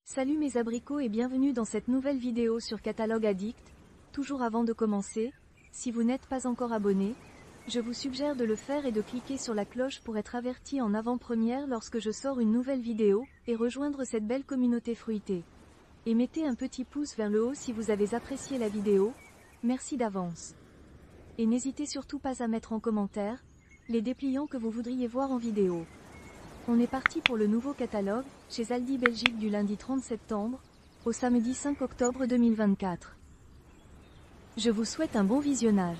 Salut mes abricots et bienvenue dans cette nouvelle vidéo sur Catalogue Addict. Toujours avant de commencer, si vous n'êtes pas encore abonné, je vous suggère de le faire et de cliquer sur la cloche pour être averti en avant-première lorsque je sors une nouvelle vidéo, et rejoindre cette belle communauté fruitée. Et mettez un petit pouce vers le haut si vous avez apprécié la vidéo, merci d'avance. Et n'hésitez surtout pas à mettre en commentaire les dépliants que vous voudriez voir en vidéo. On est parti pour le nouveau catalogue, chez Aldi Belgique du lundi 30 septembre, au samedi 5 octobre 2024. Je vous souhaite un bon visionnage.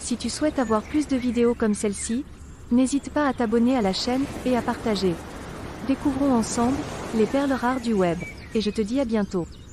Si tu souhaites avoir plus de vidéos comme celle-ci, n'hésite pas à t'abonner à la chaîne, et à partager. Découvrons ensemble, les perles rares du web. Et je te dis à bientôt.